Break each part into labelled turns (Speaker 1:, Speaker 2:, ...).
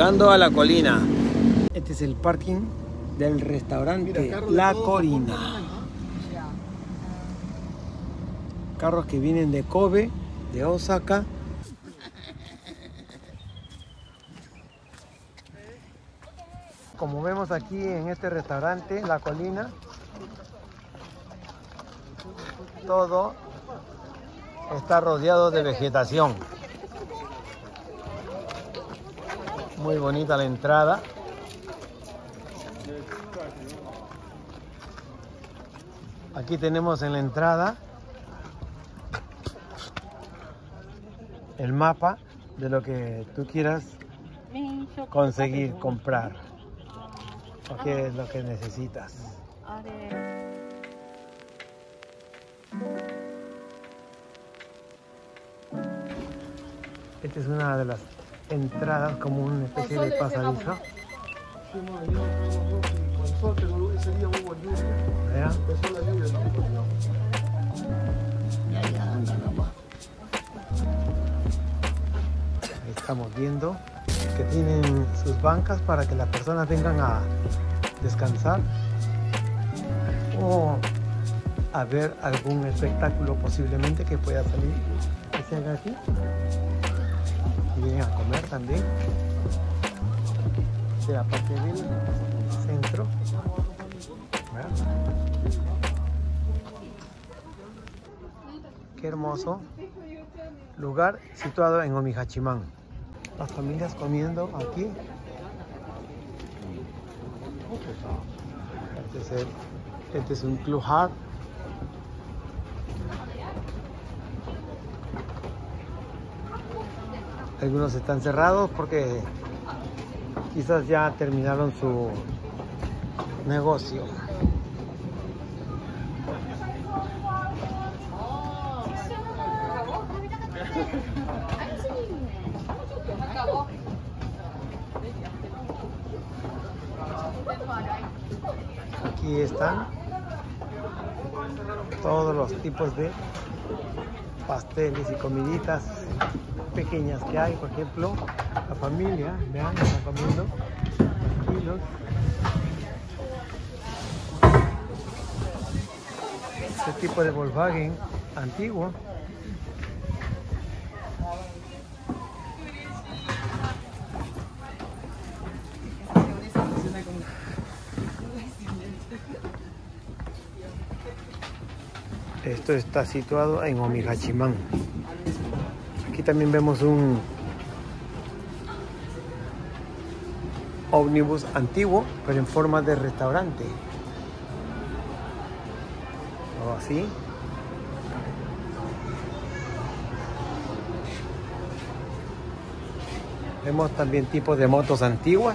Speaker 1: Llegando a La Colina. Este es el parking del restaurante La Colina. Carros que vienen de Kobe, de Osaka. Como vemos aquí en este restaurante, La Colina, todo está rodeado de vegetación. Muy bonita la entrada. Aquí tenemos en la entrada el mapa de lo que tú quieras conseguir comprar o qué es lo que necesitas. Esta es una de las entradas, como una especie de pasadizo. ¿Vea? Ahí estamos viendo que tienen sus bancas para que las personas vengan a descansar o a ver algún espectáculo posiblemente que pueda salir, que se haga aquí. Y vienen a comer también de la parte del centro. ¿Verdad? Qué hermoso lugar situado en Omihachimán. Las familias comiendo aquí. Este es un club hard. Algunos están cerrados porque quizás ya terminaron su negocio. Aquí están todos los tipos de pasteles y comiditas pequeñas que hay. Por ejemplo, la familia, vean, están comiendo tranquilos. Este tipo de Volkswagen antiguo. Esto está situado en Omihachimán. Aquí también vemos un ómnibus antiguo, pero en forma de restaurante. O así. Vemos también tipos de motos antiguas.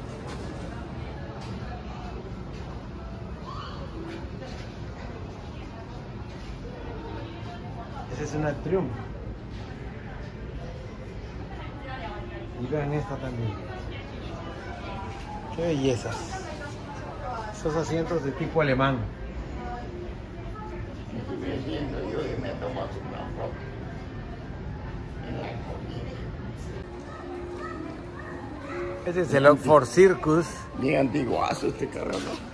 Speaker 1: Esa es una Triumph. Y vean esta también. Qué bellezas. Esos asientos de tipo alemán. Este es el Oxford Circus.
Speaker 2: Bien antiguazo este carro, ¿no?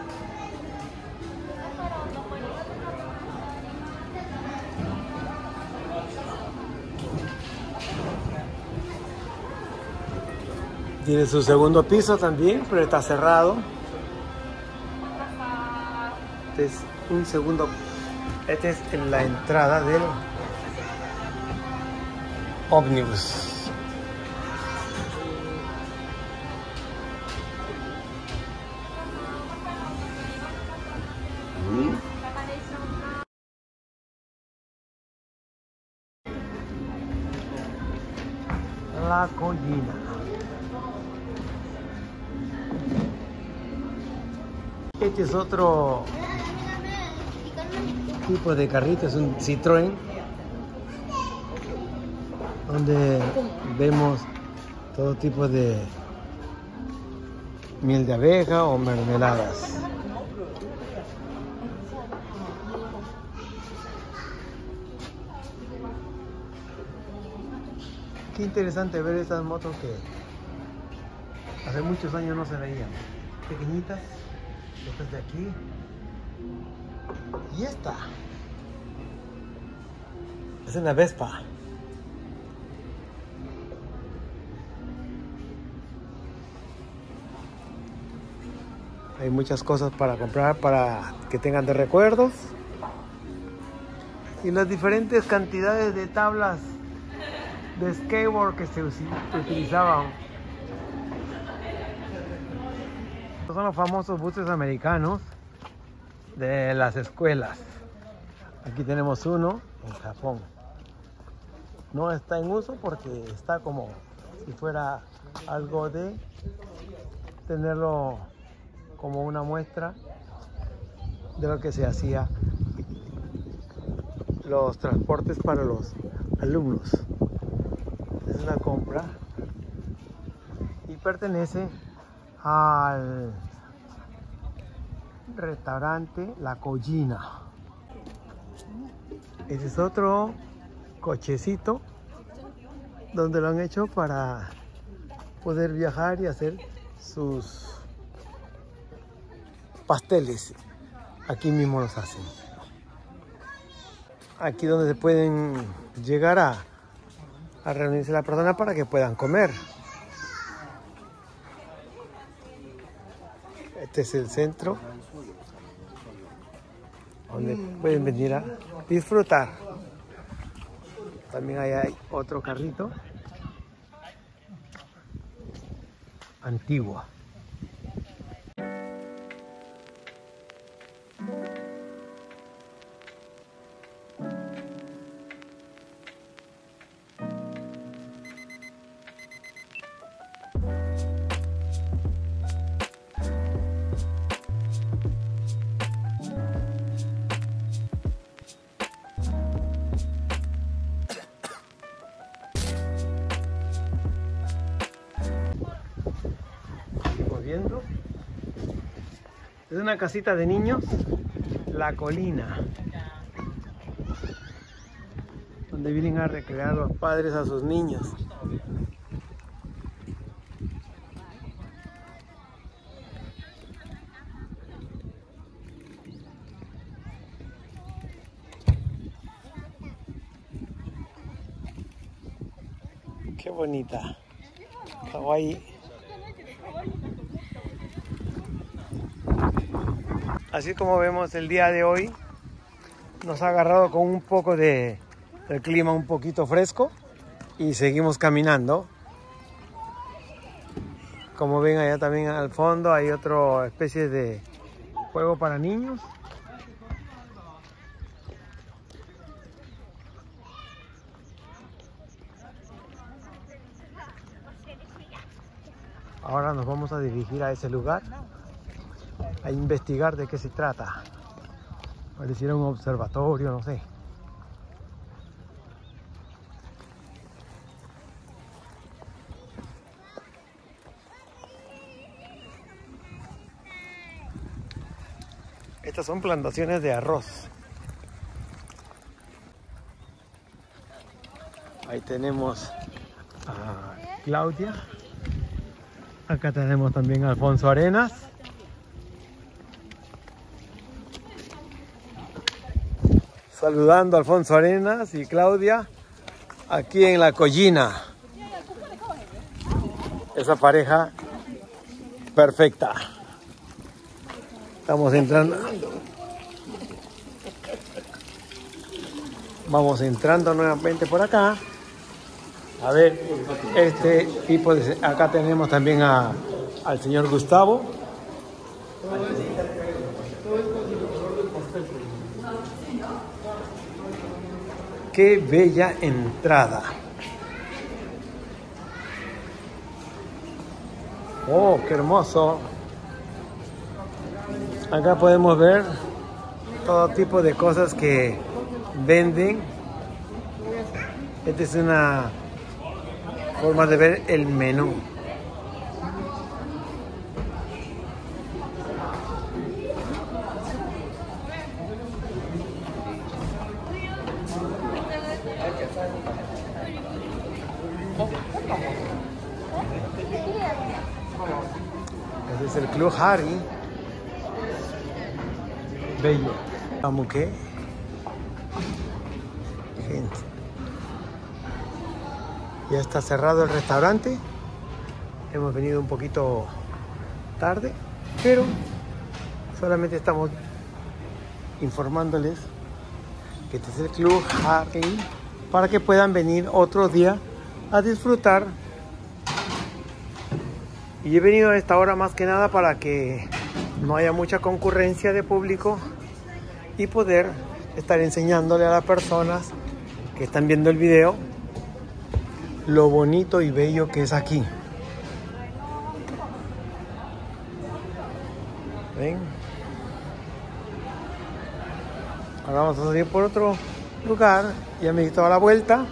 Speaker 1: Tiene su segundo piso también, pero está cerrado. Este es un segundo. Esta es la entrada del ómnibus. La Colina. Este es otro tipo de carrito, es un Citroën, donde vemos todo tipo de miel de abeja o mermeladas. Qué interesante ver estas motos que Hace muchos años no se veían. Pequeñitas, estas de aquí. Y esta. Es una Vespa. Hay muchas cosas para comprar para que tengan de recuerdos. Y las diferentes cantidades de tablas de skateboard que se utilizaban. Estos son los famosos buses americanos de las escuelas. Aquí tenemos uno en Japón. No está en uso porque está como si fuera algo de tenerlo como una muestra de lo que se hacía los transportes para los alumnos. Es una compra y pertenece al restaurante La Collina. Este es otro cochecito donde lo han hecho para poder viajar y hacer sus pasteles. Aquí mismo los hacen. Aquí donde se pueden llegar a reunirse las personas para que puedan comer. Este es el centro donde pueden venir a disfrutar. También ahí hay otro carrito antiguo. Viendo. Es una casita de niños, La Colina, donde vienen a recrear los padres a sus niños. Qué bonita, kawaii. Así como vemos el día de hoy, nos ha agarrado con un poco del clima un poquito fresco y seguimos caminando. Como ven allá también al fondo hay otra especie de juego para niños. Ahora nos vamos a dirigir a ese lugar a investigar de qué se trata. Pareciera un observatorio, no sé. Estas son plantaciones de arroz. Ahí tenemos a Claudia. Acá tenemos también a Alfonso Arenas. Saludando a Alfonso Arenas y Claudia aquí en La Collina. Esa pareja perfecta. Estamos entrando. Vamos entrando nuevamente por acá. A ver, este tipo de... Acá tenemos también al señor Gustavo. Qué bella entrada. Oh, qué hermoso. Acá podemos ver todo tipo de cosas que venden. Esta es una forma de ver el menú. Es el Club Harry. Bello. Vamos, ¿qué? Gente. Ya está cerrado el restaurante. Hemos venido un poquito tarde, pero solamente estamos informándoles que este es el Club Harry para que puedan venir otro día a disfrutar. Y he venido a esta hora más que nada para que no haya mucha concurrencia de público y poder estar enseñándole a las personas que están viendo el video lo bonito y bello que es aquí. ¿Ven? Ahora vamos a salir por otro lugar. Ya me he dado la vuelta.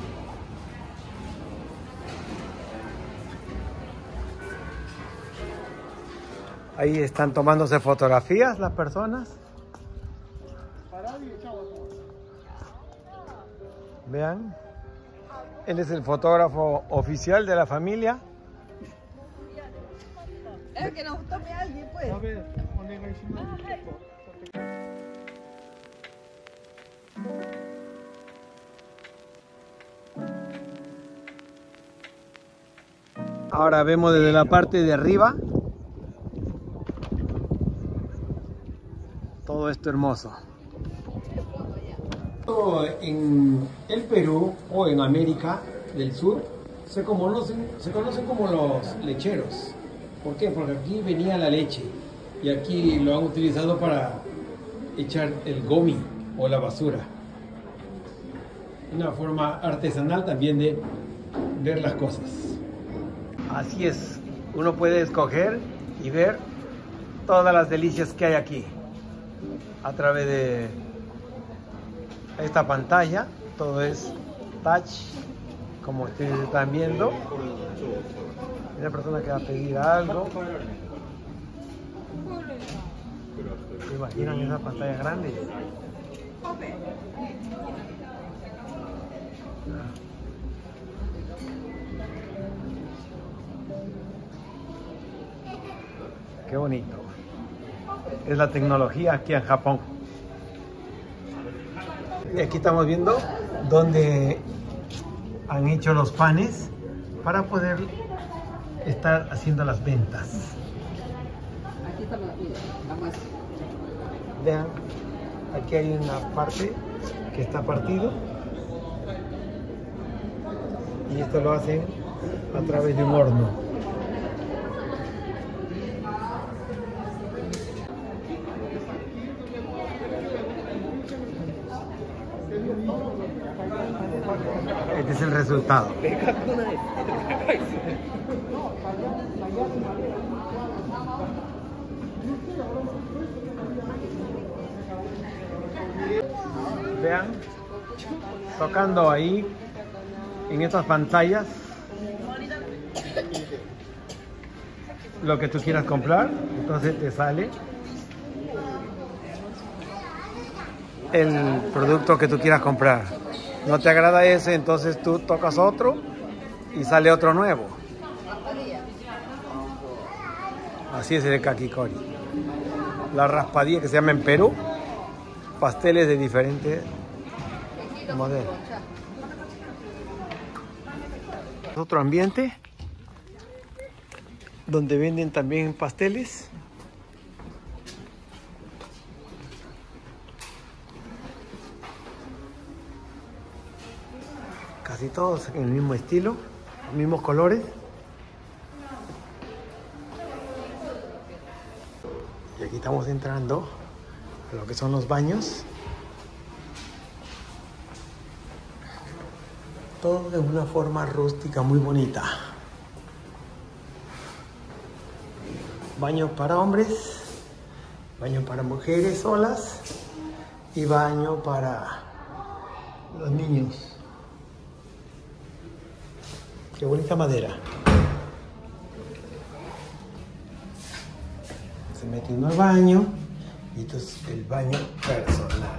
Speaker 1: Ahí están tomándose fotografías las personas. Vean. Él es el fotógrafo oficial de la familia.
Speaker 3: Es que nos tome alguien, pues.
Speaker 1: Ahora vemos desde la parte de arriba todo esto hermoso. En el Perú o en América del Sur se conocen como los lecheros. ¿Por qué? Porque aquí venía la leche y aquí lo han utilizado para echar el gomi o la basura. Una forma artesanal también de ver las cosas. Así es, uno puede escoger y ver todas las delicias que hay aquí a través de esta pantalla. Todo es touch, como ustedes están viendo. Hay una persona que va a pedir algo. ¿Se imaginan esa pantalla grande? Qué bonito. Es la tecnología aquí en Japón. Y aquí estamos viendo donde han hecho los panes para poder estar haciendo las ventas.
Speaker 3: Aquí está la masa.
Speaker 1: Vean, aquí hay una parte que está partido y esto lo hacen a través de un horno. Este es el resultado. Vean, tocando ahí en estas pantallas lo que tú quieras comprar, entonces te sale el producto que tú quieras comprar. No te agrada ese, entonces tú tocas otro y sale otro nuevo. Así es el kakikori. La raspadilla que se llama en Perú, pasteles de diferentes modelos. Otro ambiente donde venden también pasteles. Casi todos en el mismo estilo, los mismos colores. Y aquí estamos entrando a lo que son los baños. Todo de una forma rústica muy bonita. Baño para hombres, baño para mujeres solas y baño para los niños. Qué bonita madera. Se mete uno al baño y esto es el baño personal.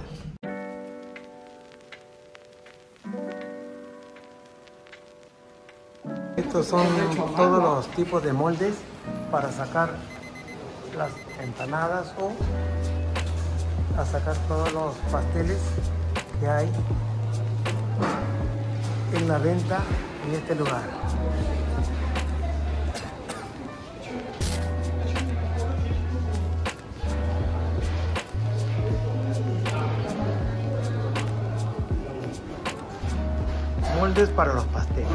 Speaker 1: Estos son todos los tipos de moldes para sacar las empanadas o a sacar todos los pasteles que hay en la venta en este lugar. Moldes para los pasteles.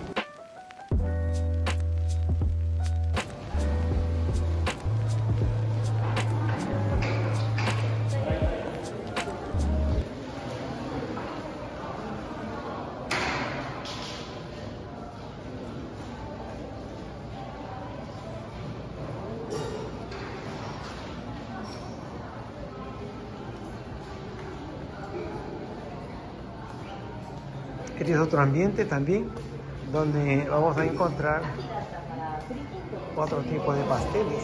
Speaker 1: Este es otro ambiente también, donde vamos a encontrar otro tipo de pasteles.